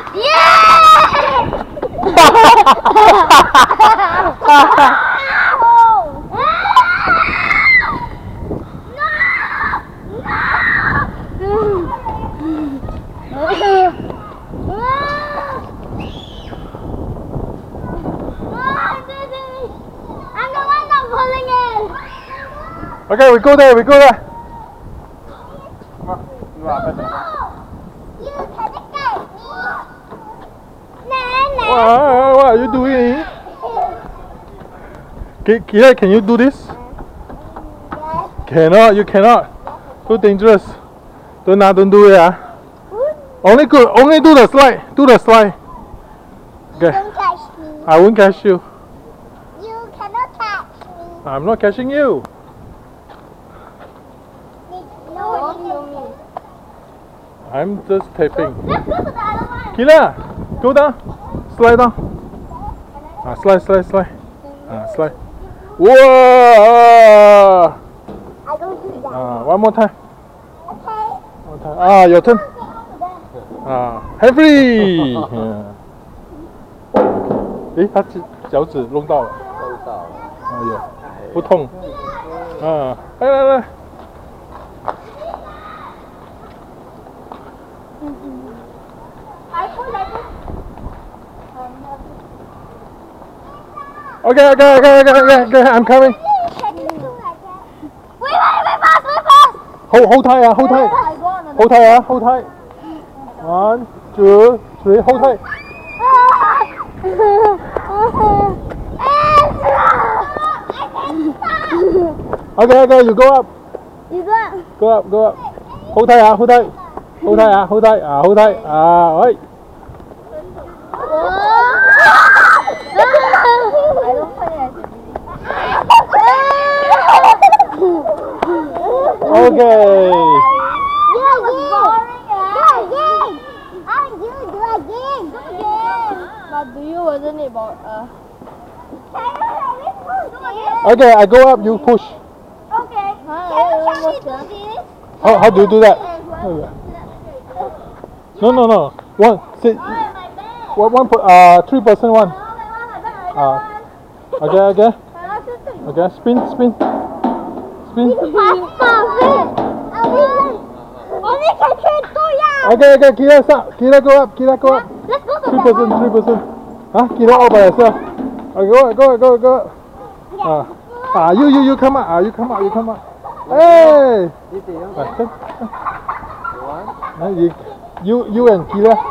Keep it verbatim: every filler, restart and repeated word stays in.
Okay, we go there, we go there. What, what are you doing? Kira, can you do this? Cannot, you cannot. Too dangerous. Don't, uh, don't do it. Uh. Only, good, only do the slide. Do the slide. Okay. Don't catch me. I won't catch you. You cannot catch me. I'm not catching you. No, I'm just taping. let's go to the other one. Kira, go down. Slide down. Ah, slide, slide, slide. Ah, slide. Whoa! I don't do that. Ah, one more time. Okay. One time. Ah, your turn. Ah, hand free. Yeah. 诶，他脚脚趾弄到了。 弄到了。 哎呦，不痛。啊，来来来。Okay, okay, okay, okay, okay, okay, I'm coming. Wait, wait, wait, fast, wait, fast. Hold, hold tight, uh, hold tight. Hold tight, uh, hold tight. One, two, three, hold tight. Okay, okay, you go up. You go. Go up, go up. Hold tight, uh, hold tight. Hold tight, uh, hold tight, uh, hold tight. Ah, right. Okay. Yeah, again. How do you do again? But do you wasn't it about uh Okay, I go up, you push. Okay. huh, Can you almost show me done. do this? How, how do you do that? No, no, no. One, sit. Oh, my bed. One, one, per- uh, three person one. Oh, my God, my bed. Uh, okay, okay. Okay, spin, spin. Spin. Only can train two, yeah. Okay, okay, Kira, stop. Kira, go up. Kira, go up. Let's go to Three the person, three person. Huh? Kira all by yourself. Okay, go, go, go, go. Ah, ah, you, you, you come out. Ah, you come out, you come out. Hey. Đi tìm. Ah, come. Ah, you, you, you and Kira.